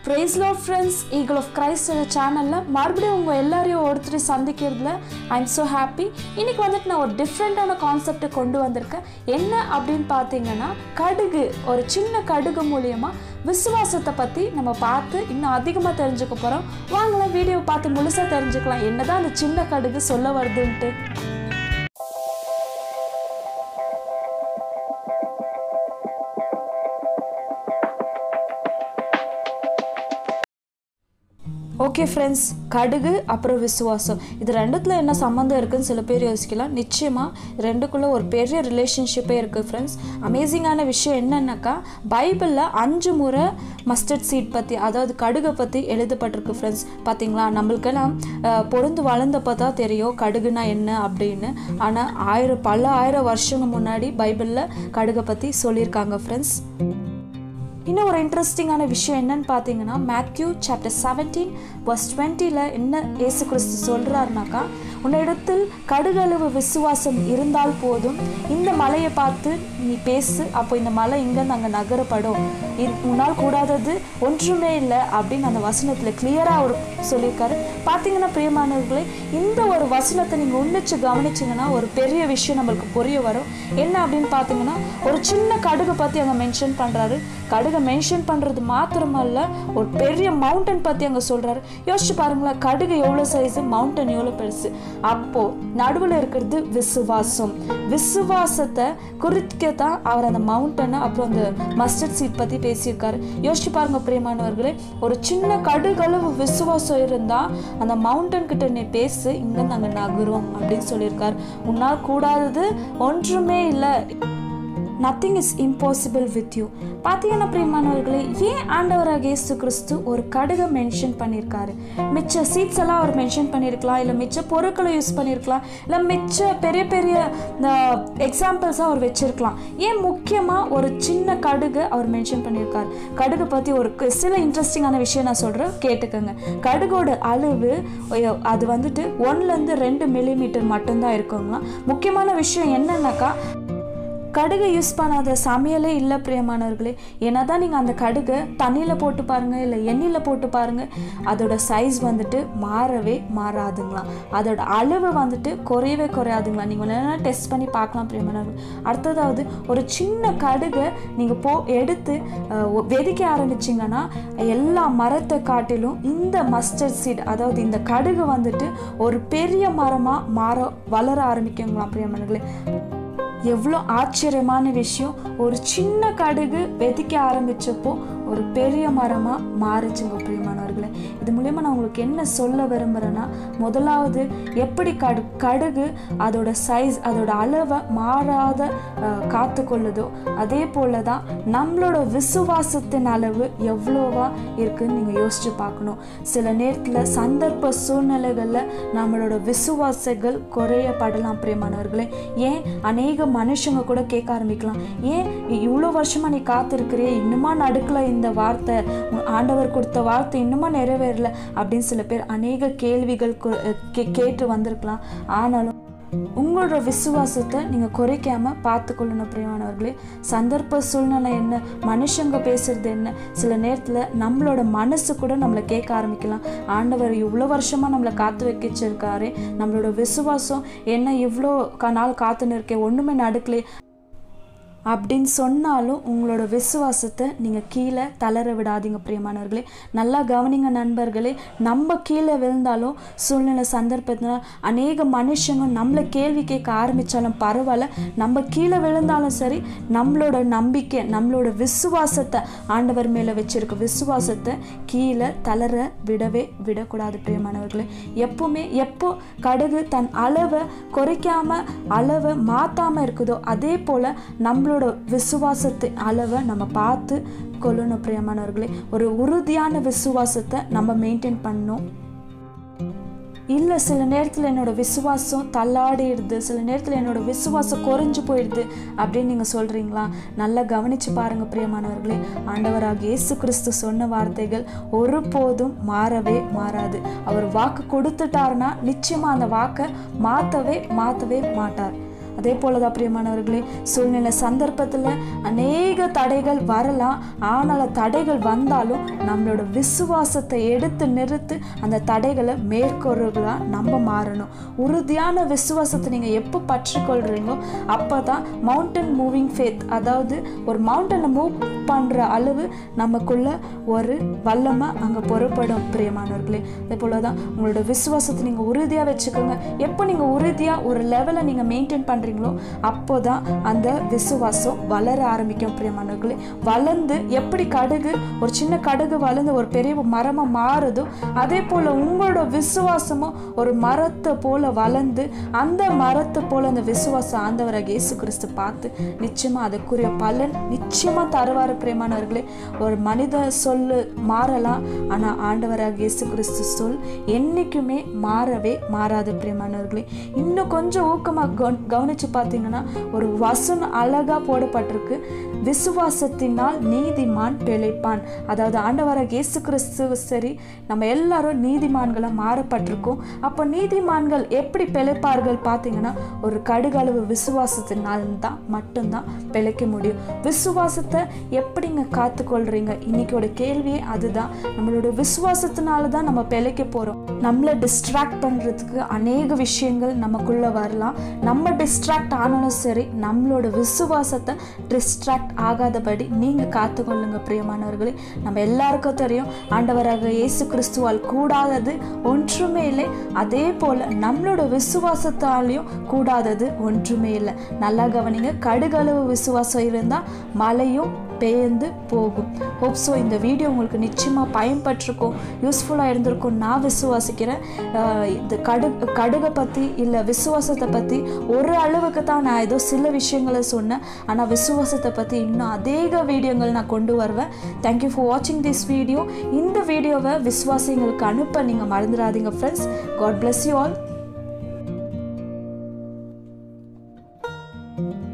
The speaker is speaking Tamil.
Praise Lord friends, Eagle of Christ channel மறுபடியும் உங்க எல்லாரையும் ஒருத்தர் சந்திக்கிறதுல I am so happy. இன்னைக்கு வந்துட்டு நான் ஒரு டிஃபரெண்டான கான்செப்ட் கொண்டு வந்திருக்கேன். என்ன அப்படினு பாத்தீங்கன்னா கடுகு, ஒரு சின்ன கடுகு மூலமா விசுவாசத்தை பத்தி நம்ம பார்த்து இன்னும் அதிகமா தெரிஞ்சுக்க போறோம். வாங்க வீடியோ பார்த்து முழுசா தெரிஞ்சுக்கலாம் என்னதான் அந்த சின்ன கடுகு சொல்ல வருதுன்னு. ஓகே ஃப்ரெண்ட்ஸ், கடுகு அப்புறம் விசுவாசம் இது ரெண்டுத்துல என்ன சம்மந்தம் இருக்குன்னு சில பேர் யோசிக்கலாம். நிச்சயமாக ரெண்டுக்குள்ளே ஒரு பெரிய ரிலேஷன்ஷிப்பே இருக்குது ஃப்ரெண்ட்ஸ். அமேசிங்கான விஷயம் என்னன்னாக்கா, பைபிளில் 5 முறை மஸ்டர்ட் சீட் பற்றி, அதாவது கடுகை பற்றி எழுதப்பட்டிருக்கு ஃப்ரெண்ட்ஸ். பார்த்தீங்களா, நம்மளுக்கெல்லாம் பொருந்து வளர்ந்தப்போ தான் தெரியும் கடுகுனா என்ன அப்படின்னு. ஆனால் பல ஆயிரம் வருஷங்க முன்னாடி பைபிளில் கடுகை பற்றி சொல்லியிருக்காங்க ஃப்ரெண்ட்ஸ். இன்னும் ஒரு இன்ட்ரெஸ்டிங்கான விஷயம் என்னன்னு பார்த்தீங்கன்னா, மேத்யூ சாப்டர் 17 verse 20 என்ன இயேசு கிறிஸ்து சொல்கிறாருனாக்கா, உன்னிடத்தில் கடுகளவு விசுவாசம் இருந்தால் போதும், இந்த மலையை பார்த்து நீ பேசு, அப்போ இந்த மலை இங்கேருந்து அங்கே நகரப்படும், உன்னால் கூடாதது ஒன்றுமே இல்லை அப்படின்னு அந்த வசனத்தில் கிளியராக அவர் சொல்லியிருக்காரு. பார்த்தீங்கன்னா பிரியமானவர்களே, இந்த ஒரு வசனத்தை நீங்கள் உன்னிச்சு கவனிச்சிங்கன்னா ஒரு பெரிய விஷயம் நம்மளுக்கு புரிய வரும். என்ன அப்படின்னு பார்த்தீங்கன்னா, ஒரு சின்ன கடுகை பற்றி அங்கே மென்ஷன் பண்ணுறாரு. கடுகை மென்ஷன் பண்ணுறது மாத்திரமல்ல, ஒரு பெரிய மவுண்டன் பற்றி அங்கே சொல்கிறாரு. யோசிச்சு பாருங்களேன், கடுகு எவ்வளோ சைஸு, மவுண்டன் எவ்வளோ பெருசு. அப்போது நடுவில் இருக்கிறது விசுவாசம். விசுவாசத்தை குறிக்கத்தான் அவர் அந்த மவுண்டனை அப்புறம் அந்த மஸ்டர்ட் சீட் பற்றி பேசியிருக்காரு. யோசிச்சு பாருங்க பிரியமானவர்களே, ஒரு சின்ன கடுகளவு விசுவாசம் இருந்தால் அந்த மவுண்டன் கிட்ட நீ பேசு, இங்கே நாங்கள் நகரும் அப்படின்னு சொல்லியிருக்காரு. உன்னால் கூடாதது ஒன்றுமே இல்லை. Nothing is impossible with you. பார்த்தீங்கன்னா பிரியமானவர்களே, ஏன் ஆண்டவராக இயேசு கிறிஸ்து ஒரு கடுகை மென்ஷன் பண்ணியிருக்காரு? மிச்ச சீட்ஸ் எல்லாம் அவர் மென்ஷன் பண்ணியிருக்கலாம், இல்லை மிச்ச பொருட்களை யூஸ் பண்ணியிருக்கலாம், இல்லை மிச்ச பெரிய பெரிய எக்ஸாம்பிள்ஸாக அவர் வச்சிருக்கலாம். ஏன் முக்கியமாக ஒரு சின்ன கடுகை அவர் மென்ஷன் பண்ணியிருக்காரு? கடுகை பற்றி ஒரு சில இன்ட்ரெஸ்டிங்கான விஷயம் நான் சொல்கிறேன், கேட்டுக்கோங்க. கடுகோட அளவு அது வந்துட்டு 1 to 2 மில்லிமீட்டர் மட்டும்தான் இருக்குங்களாம். முக்கியமான விஷயம் என்னன்னாக்கா, கடுகை யூஸ் பண்ணாத சமையலே இல்லை பிரியமானவர்களே. ஏன்னா தான் நீங்கள் அந்த கடுகை தண்ணியில் போட்டு பாருங்கள், இல்லை எண்ணெயில் போட்டு பாருங்கள், அதோட சைஸ் வந்துட்டு மாறவே மாறாதுங்களாம். அதோட அளவு வந்துட்டு குறையவே குறையாதுங்களாம். நீங்கள் என்னென்னா டெஸ்ட் பண்ணி பார்க்கலாம் பிரியமானவர்கள். அடுத்ததாவது, ஒரு சின்ன கடுகை நீங்கள் எடுத்து வெதிக்க ஆரம்பிச்சிங்கன்னா எல்லா மரத்தை காட்டிலும் இந்த மஸ்டர்ட் சீட், அதாவது இந்த கடுகு வந்துட்டு ஒரு பெரிய மரமாக வளர ஆரம்பிக்குங்களாம் பிரியமானவர்களே. எவ்வளோ ஆச்சரியமான விஷயம்! ஒரு சின்ன கடுகு வெதிக்க ஆரம்பித்தப்போ ஒரு பெரிய மரமாக மாறிச்சுங்க பிரியமானவர்களே. இது மூலயமா நான் உங்களுக்கு என்ன சொல்ல விரும்புகிறேன்னா, முதலாவது எப்படி கடுகு அதோட சைஸ், அதோட அளவை மாறாத காத்து கொள்ளுதோ, அதே போல தான் நம்மளோட விசுவாசத்தின் அளவு எவ்வளோவா இருக்குதுன்னு நீங்கள் யோசித்து பார்க்கணும். சில நேரத்தில் சந்தர்ப்ப சூழ்நிலைகளில் நம்மளோட விசுவாசங்கள் குறையப்படலாம் பிரியமானவர்களே. ஏன் அநேக மனுஷங்க கூட கேட்க ஆரம்பிக்கலாம், ஏன் இவ்வளோ வருஷமாக நீ காத்திருக்கிறியே, இன்னுமா நடுக்கல இந்த வார்த்தை, ஆண்டவர் கொடுத்த வார்த்தை இன்னுமா நிறைவேறல அப்படின்னு சில பேர் அநேக கேள்விகள் கேட்டு வந்திருக்கலாம். ஆனாலும் உங்களோட விசுவாசத்தை நீங்கள் குறைக்காமல் பார்த்துக்கொள்ளணும் பிரியமானவர்களே. சந்தர்ப்ப சூழ்நிலை என்ன, மனுஷங்க பேசுறது என்ன, சில நேரத்தில் நம்மளோட மனசு கூட நம்மளை கேட்க ஆரம்பிக்கலாம். ஆண்டவர் இவ்வளோ வருஷமாக நம்மளை காத்து வைக்கிச்சிருக்காரு, நம்மளோட விசுவாசம் என்ன இவ்வளோ நாள் காத்துன்னு இருக்கே, ஒன்றுமே நடக்கலே அப்படின்னு சொன்னாலும் உங்களோட விசுவாசத்தை நீங்கள் கீழே தளர விடாதீங்க பிரியமானவர்களே. நல்லா கவனிங்க நண்பர்களே. நம்ம கீழே விழுந்தாலும் சூழ்நிலை சந்தர்ப்பத்தினால் அநேக மனுஷங்க நம்மளை கேள்வி கேட்க ஆரம்பித்தாலும் பரவாயில்ல, நம்ம கீழே விழுந்தாலும் சரி, நம்மளோட நம்பிக்கை, நம்மளோட விசுவாசத்தை ஆண்டவர் மேலே வச்சிருக்க விசுவாசத்தை கீழே தளர விடக்கூடாது பிரியமானவர்களே. எப்போ கடுகு தன் அளவை குறைக்காமல் அளவை மாற்றாமல் இருக்குதோ, அதே போல் நம்மளோட விசுவாசத்தின் அளவை நம்ம பார்த்து கொள்ளணும் பிரியமானவர்களே. ஒரு உறுதியான விசுவாசத்தை நம்ம மெயின்டைன் பண்ணணும். இல்லை சில நேரத்தில் என்னோட விசுவாசம் தள்ளாடிடுது, சில நேரத்தில் என்னோட விசுவாசம் குறைஞ்சு போயிடுது அப்படின்னு நீங்கள் சொல்கிறீங்களா? நல்லா கவனித்து பாருங்கள் பிரியமானவர்களே. ஆண்டவராக இயேசு கிறிஸ்து சொன்ன வார்த்தைகள் ஒருபோதும் மாறவே மாறாது. அவர் வாக்கு கொடுத்துட்டாருன்னா நிச்சயமாக அந்த வாக்கை மாற்றவே மாட்டார். அதே போல தான் பிரியமானவர்களே, சூழ்நிலை சந்தர்ப்பத்தில் அநேக தடைகள் வரலாம். ஆனால் தடைகள் வந்தாலும் நம்மளோட விசுவாசத்தை எடுத்து நிறுத்து அந்த தடைகளை மேற்கொள்றவர்களாக நம்ம மாறணும். உறுதியான விசுவாசத்தை நீங்கள் எப்போ பற்றிக்கொள்கிறீங்களோ அப்போ தான் மவுண்டன் மூவிங் ஃபேத், அதாவது ஒரு மவுண்டனை மூவ் பண்ணுற அளவு நமக்குள்ள ஒரு வல்லமை அங்கே புறப்படும் பிரியமானவர்களே. அதே போல தான் உங்களோட விசுவாசத்தை நீங்கள் உறுதியாக வச்சுக்கோங்க. எப்போ நீங்கள் உறுதியாக ஒரு லெவலை நீங்கள் மெயின்டைன் பண்ணுறீங்களோ அப்போ தான் அந்த விசுவாசம் வளர ஆரம்பிக்கும் பிரியமானவர்களே. வளர்ந்து எப்படி கடுகு, ஒரு சின்ன கடுகு வளர்ந்து ஒரு பெரிய மரமாக மாறுதோ அதே போல் உங்களோட விசுவாசமும் ஒரு மரத்தை போல வளர்ந்து அந்த மரத்தை போல அந்த விசுவாசம் ஆண்டவராக இயேசு கிறிஸ்து பார்த்து நிச்சயமாக அதுக்குரிய பலன் நிச்சயமாக தருவார் பிரியமானவர்களே. ஒரு மனித சொல்லு மாறலாம், ஆனால் ஆண்டவராக இயேசு கிறிஸ்து சொல் என்றைக்குமே மாறவே மாறாது பிரியமானவர்களே. இன்னும் கொஞ்சம் ஊக்கமாக கவனித்து பார்த்தீங்கன்னா ஒரு வசனம் அழகாக போடப்பட்டிருக்கு, விசுவாசத்தினால் நீதிமான் பிழைப்பான். அதாவது ஆண்டவராக இயேசு கிறிஸ்து சரி, நம்ம எல்லாரும் நீதிமான்களை மாறப்பட்டிருக்கோம். அப்போ நீதிமான்கள் எப்படி பிழைப்பார்கள் பார்த்தீங்கன்னா ஒரு கடுகளவு விசுவாசத்தினால் தான் மட்டும்தான் பிழைக்க முடியும். விசுவாசத்தை எப்படிங்க காத்துக்கொள்றீங்க? இன்னைக்கோட கேள்வியே அதுதான். நம்மளோட விசுவாசத்தினால தான் நம்ம பிழைக்க போகிறோம். நம்மளை டிஸ்ட்ராக்ட் பண்ணுறதுக்கு அநேக விஷயங்கள் நமக்குள்ள வரலாம். நம்ம டிஸ்ட்ராக்ட் ஆனாலும் சரி, நம்மளோட விசுவாசத்தை டிஸ்ட்ராக்ட் ஆகாதபடி நீங்கள் காத்துக்கொள்ளுங்க பிரியமானவர்களே. நம்ம எல்லாருக்கும் தெரியும் ஆண்டவராக இயேசு கிறிஸ்துவால் கூடாதது ஒன்றுமே இல்லை. அதே போல் நம்மளோட விசுவாசத்தாலையும் கூடாதது ஒன்றுமே இல்லை. நல்லா கவனிங்க, கடுகளவு விசுவாசம் இருந்தால் மழையும் பெயர்ந்து போகும். ஹோப் ஸோ இந்த வீடியோ உங்களுக்கு நிச்சயமாக பயன்பட்டிருக்கும், யூஸ்ஃபுல்லாக இருந்திருக்கும் நான் விசுவாசிக்கிறேன். இந்த கடுகை பற்றி இல்லை விசுவாசத்தை பற்றி ஒரு அளவுக்கு தான் நான் ஏதோ சில விஷயங்களை சொன்னேன். ஆனால் விசுவாசத்தை பற்றி இன்னும் அதிக வீடியோங்கள் நான் கொண்டு வருவேன். தேங்க்யூ ஃபார் வாட்சிங் திஸ் வீடியோ. இந்த வீடியோவை விசுவாசிங்களுக்கு அனுப்ப நீங்கள் மறந்துடாதீங்க friends. God bless you all.